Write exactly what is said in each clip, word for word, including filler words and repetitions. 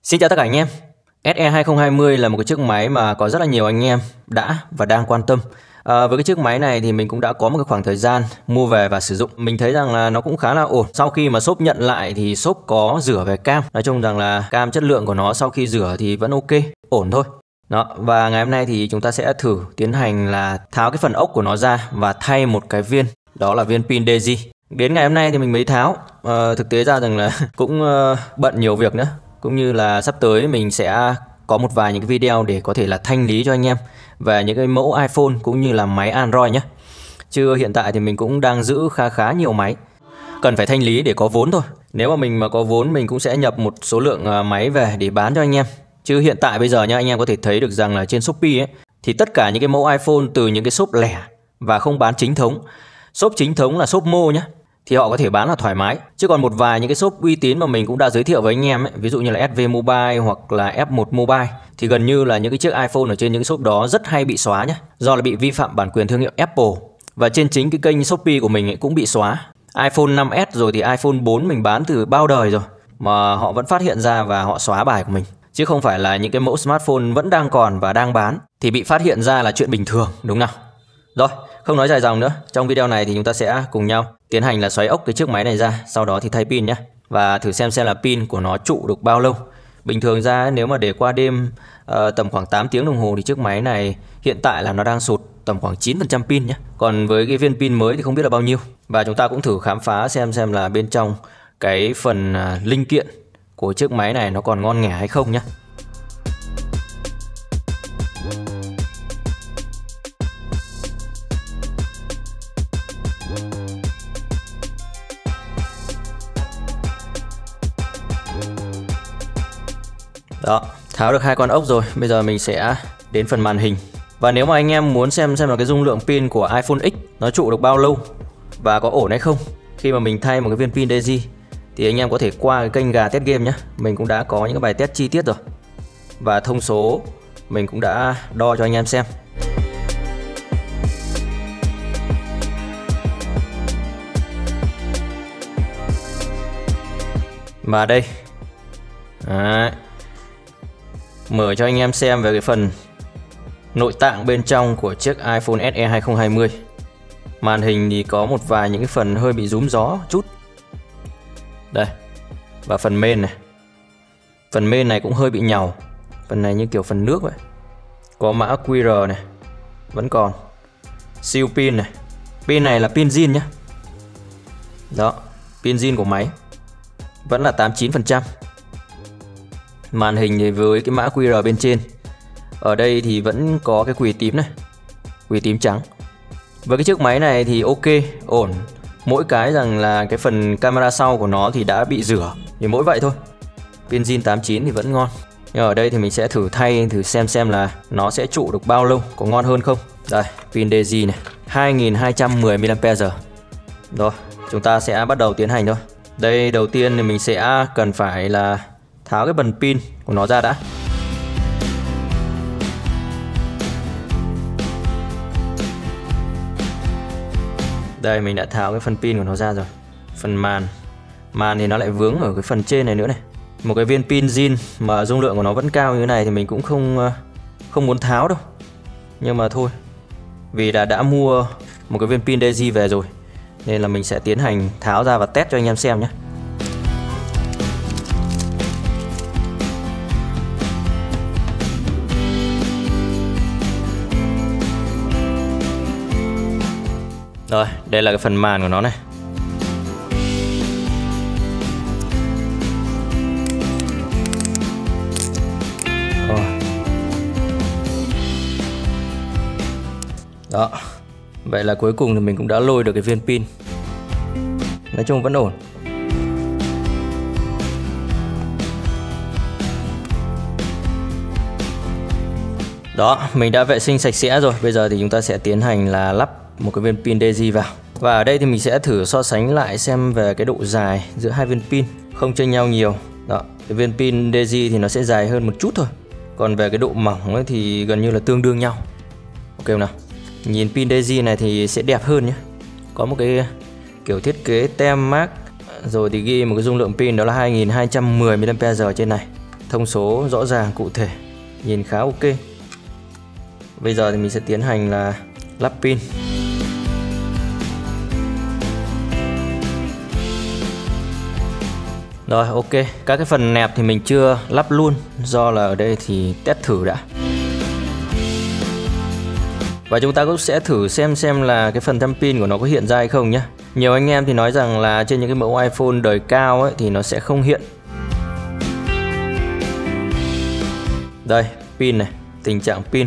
Xin chào tất cả anh em. ét e hai không hai không là một cái chiếc máy mà có rất là nhiều anh em đã và đang quan tâm. À, với cái chiếc máy này thì mình cũng đã có một cái khoảng thời gian mua về và sử dụng. Mình thấy rằng là nó cũng khá là ổn. Sau khi mà shop nhận lại thì shop có rửa về cam. Nói chung rằng là cam chất lượng của nó sau khi rửa thì vẫn ok, ổn thôi. Đó, và ngày hôm nay thì chúng ta sẽ thử tiến hành là tháo cái phần ốc của nó ra và thay một cái viên, đó là viên pin Daisy. Đến ngày hôm nay thì mình mới tháo. À, thực tế ra rằng là cũng uh, bận nhiều việc nữa. Cũng như là sắp tới mình sẽ có một vài những cái video để có thể là thanh lý cho anh em về những cái mẫu iPhone cũng như là máy Android nhé. Chứ hiện tại thì mình cũng đang giữ khá khá nhiều máy, cần phải thanh lý để có vốn thôi. Nếu mà mình mà có vốn mình cũng sẽ nhập một số lượng máy về để bán cho anh em. Chứ hiện tại bây giờ nha, anh em có thể thấy được rằng là trên Shopee ấy, thì tất cả những cái mẫu iPhone từ những cái shop lẻ và không bán chính thống, shop chính thống là shop mô nhé, thì họ có thể bán là thoải mái. Chứ còn một vài những cái shop uy tín mà mình cũng đã giới thiệu với anh em ấy, ví dụ như là ét vê Mobile hoặc là ép một Mobile, thì gần như là những cái chiếc iPhone ở trên những shop đó rất hay bị xóa nhé, do là bị vi phạm bản quyền thương hiệu Apple. Và trên chính cái kênh Shopee của mình ấy cũng bị xóa. iPhone năm S rồi thì iPhone bốn mình bán từ bao đời rồi mà họ vẫn phát hiện ra và họ xóa bài của mình. Chứ không phải là những cái mẫu smartphone vẫn đang còn và đang bán thì bị phát hiện ra là chuyện bình thường, đúng nào? Rồi, không nói dài dòng nữa, trong video này thì chúng ta sẽ cùng nhau tiến hành là xoáy ốc cái chiếc máy này ra, sau đó thì thay pin nhé. Và thử xem xem là pin của nó trụ được bao lâu. Bình thường ra nếu mà để qua đêm uh, tầm khoảng tám tiếng đồng hồ thì chiếc máy này hiện tại là nó đang sụt tầm khoảng chín phần trăm pin nhé. Còn với cái viên pin mới thì không biết là bao nhiêu. Và chúng ta cũng thử khám phá xem xem là bên trong cái phần uh, linh kiện của chiếc máy này nó còn ngon nghẻ hay không nhé. Đó, tháo được hai con ốc rồi, bây giờ mình sẽ đến phần màn hình. Và nếu mà anh em muốn xem xem là cái dung lượng pin của iPhone X nó trụ được bao lâu và có ổn hay không khi mà mình thay một cái viên pin Daisy, thì anh em có thể qua cái kênh Gà Test Game nhé. Mình cũng đã có những cái bài test chi tiết rồi. Và thông số mình cũng đã đo cho anh em xem. Và đây, đấy, mở cho anh em xem về cái phần nội tạng bên trong của chiếc iPhone ét e hai không hai không. Màn hình thì có một vài những cái phần hơi bị rúm gió chút. Đây. Và phần main này. Phần main này cũng hơi bị nhàu. Phần này như kiểu phần nước vậy. Có mã quy rờ này, vẫn còn. Siêu pin này. Pin này là pin zin nhá. Đó, pin zin của máy vẫn là tám mươi chín phần trăm. Màn hình thì với cái mã quy rờ bên trên, ở đây thì vẫn có cái quỳ tím này, quỳ tím trắng. Với cái chiếc máy này thì ok, ổn. Mỗi cái rằng là cái phần camera sau của nó thì đã bị rửa, thì mỗi vậy thôi. Pin zin tám mươi chín thì vẫn ngon. Nhưng ở đây thì mình sẽ thử thay, thử xem xem là nó sẽ trụ được bao lâu, có ngon hơn không. Đây, pin Daisy này, hai nghìn hai trăm mười mi-li-am-pe-giờ. Rồi, chúng ta sẽ bắt đầu tiến hành thôi. Đây, đầu tiên thì mình sẽ cần phải là tháo cái bần pin của nó ra đã. Đây, mình đã tháo cái phần pin của nó ra rồi. Phần màn Màn thì nó lại vướng ở cái phần trên này nữa này. Một cái viên pin zin mà dung lượng của nó vẫn cao như thế này thì mình cũng không không muốn tháo đâu. Nhưng mà thôi, vì đã đã mua một cái viên pin Daisy về rồi, nên là mình sẽ tiến hành tháo ra và test cho anh em xem nhé. Rồi, đây là cái phần màn của nó này. Rồi. Đó. Vậy là cuối cùng thì mình cũng đã lôi được cái viên pin. Nói chung vẫn ổn. Đó, mình đã vệ sinh sạch sẽ rồi. Bây giờ thì chúng ta sẽ tiến hành là lắp một cái viên pin Daisy vào. Và ở đây thì mình sẽ thử so sánh lại xem về cái độ dài giữa hai viên pin, không chênh nhau nhiều. Đó, cái viên pin Daisy thì nó sẽ dài hơn một chút thôi. Còn về cái độ mỏng ấy thì gần như là tương đương nhau. Ok không nào? Nhìn pin Daisy này thì sẽ đẹp hơn nhé. Có một cái kiểu thiết kế tem mác, rồi thì ghi một cái dung lượng pin đó là hai nghìn hai trăm mười mi-li-am-pe-giờ trên này. thông số rõ ràng cụ thể, nhìn khá ok. Bây giờ thì mình sẽ tiến hành là lắp pin. Rồi ok, các cái phần nẹp thì mình chưa lắp luôn, do là ở đây thì test thử đã. Và chúng ta cũng sẽ thử xem xem là cái phần thăm pin của nó có hiện ra hay không nhé. Nhiều anh em thì nói rằng là trên những cái mẫu iPhone đời cao ấy thì nó sẽ không hiện. Đây, pin này, tình trạng pin.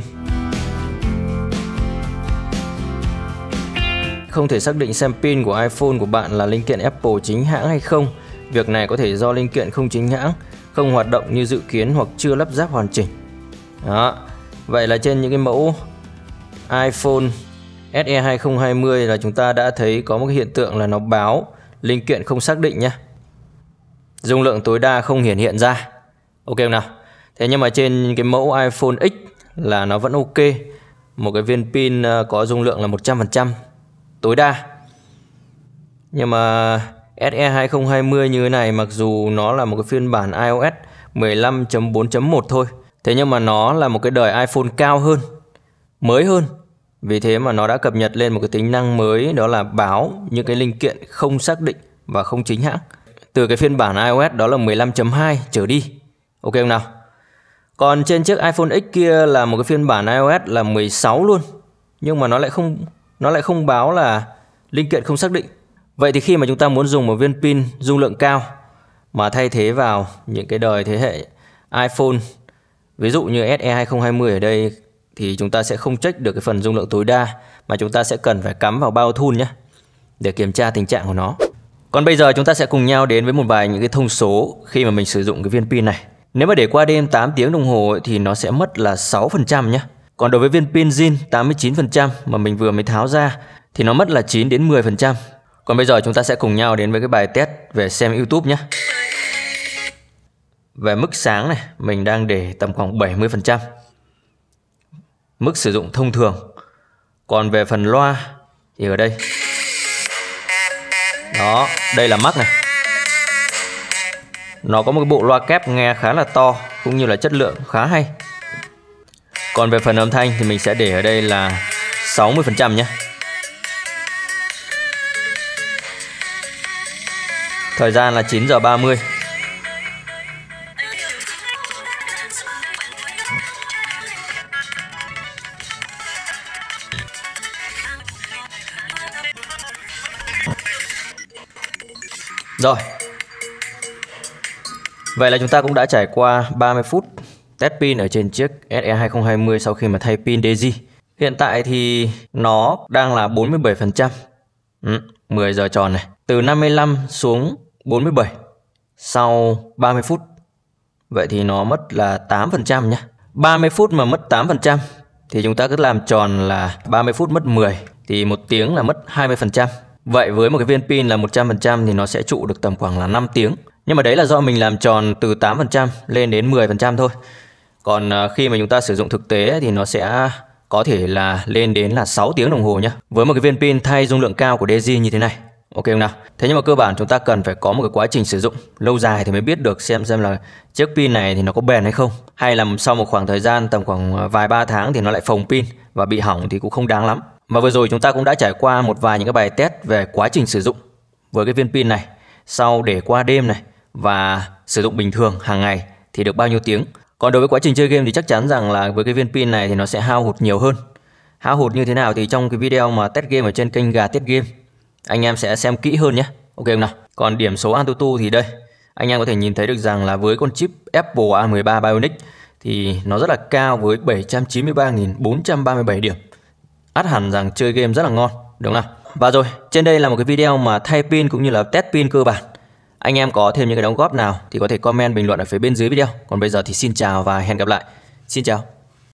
Không thể xác định xem pin của iPhone của bạn là linh kiện Apple chính hãng hay không. Việc này có thể do linh kiện không chính hãng, không hoạt động như dự kiến hoặc chưa lắp ráp hoàn chỉnh. Đó. Vậy là trên những cái mẫu iPhone ét e hai không hai không là chúng ta đã thấy có một cái hiện tượng là nó báo linh kiện không xác định nhé. Dung lượng tối đa không hiển hiện ra. Ok không nào? Thế nhưng mà trên cái mẫu iPhone X là nó vẫn ok. Một cái viên pin có dung lượng là một trăm phần trăm tối đa. Nhưng mà ét e hai không hai không như thế này, mặc dù nó là một cái phiên bản iOS mười lăm chấm bốn chấm một thôi, thế nhưng mà nó là một cái đời iPhone cao hơn, mới hơn. Vì thế mà nó đã cập nhật lên một cái tính năng mới, đó là báo những cái linh kiện không xác định và không chính hãng. Từ cái phiên bản iOS đó là mười lăm chấm hai trở đi. Ok không nào? Còn trên chiếc iPhone X kia là một cái phiên bản iOS là mười sáu luôn, nhưng mà nó lại không nó lại không báo là linh kiện không xác định. Vậy thì khi mà chúng ta muốn dùng một viên pin dung lượng cao mà thay thế vào những cái đời thế hệ iPhone, ví dụ như ét e hai không hai không ở đây, thì chúng ta sẽ không check được cái phần dung lượng tối đa, mà chúng ta sẽ cần phải cắm vào bao tool nhé, để kiểm tra tình trạng của nó. Còn bây giờ chúng ta sẽ cùng nhau đến với một vài những cái thông số khi mà mình sử dụng cái viên pin này. Nếu mà để qua đêm tám tiếng đồng hồ ấy, thì nó sẽ mất là sáu phần trăm nhé. Còn đối với viên pin zin tám mươi chín phần trăm mà mình vừa mới tháo ra thì nó mất là chín đến mười phần trăm. Còn bây giờ chúng ta sẽ cùng nhau đến với cái bài test về xem YouTube nhé. Về mức sáng này, mình đang để tầm khoảng bảy mươi phần trăm. Mức sử dụng thông thường. Còn về phần loa thì ở đây. Đó, đây là Max này. Nó có một cái bộ loa kép nghe khá là to, cũng như là chất lượng khá hay. Còn về phần âm thanh thì mình sẽ để ở đây là sáu mươi phần trăm nhé. Thời gian là chín giờ ba mươi. Rồi. Vậy là chúng ta cũng đã trải qua ba mươi phút test pin ở trên chiếc ét e hai không hai không sau khi mà thay pin đê giê. Hiện tại thì nó đang là bốn mươi bảy phần trăm. Ừ, mười giờ tròn này. Từ năm mươi lăm xuống bốn mươi bảy sau ba mươi phút. Vậy thì nó mất là tám phần trăm nhé. ba mươi phút mà mất tám phần trăm thì chúng ta cứ làm tròn là ba mươi phút mất mười, thì một tiếng là mất hai mươi phần trăm. Vậy với một cái viên pin là một trăm phần trăm thì nó sẽ trụ được tầm khoảng là năm tiếng. Nhưng mà đấy là do mình làm tròn từ tám phần trăm lên đến mười phần trăm thôi. Còn khi mà chúng ta sử dụng thực tế thì nó sẽ có thể là lên đến là sáu tiếng đồng hồ nhé. Với một cái viên pin thay dung lượng cao của đê giê như thế này. Ok không nào? Thế nhưng mà cơ bản chúng ta cần phải có một cái quá trình sử dụng lâu dài thì mới biết được xem xem là chiếc pin này thì nó có bền hay không. Hay là sau một khoảng thời gian tầm khoảng vài ba tháng thì nó lại phồng pin và bị hỏng thì cũng không đáng lắm. Mà vừa rồi chúng ta cũng đã trải qua một vài những cái bài test về quá trình sử dụng với cái viên pin này. Sau để qua đêm này và sử dụng bình thường hàng ngày thì được bao nhiêu tiếng. Còn đối với quá trình chơi game thì chắc chắn rằng là với cái viên pin này thì nó sẽ hao hụt nhiều hơn. Hao hụt như thế nào thì trong cái video mà test game ở trên kênh Gà Test Game anh em sẽ xem kỹ hơn nhé. Ok không nào? Còn điểm số AnTuTu thì đây, anh em có thể nhìn thấy được rằng là với con chip Apple A mười ba Bionic thì nó rất là cao với bảy trăm chín mươi ba nghìn bốn trăm ba mươi bảy điểm. Ắt hẳn rằng chơi game rất là ngon, đúng không nào? Và rồi, trên đây là một cái video mà thay pin cũng như là test pin cơ bản. Anh em có thêm những cái đóng góp nào thì có thể comment bình luận ở phía bên dưới video. Còn bây giờ thì xin chào và hẹn gặp lại. Xin chào.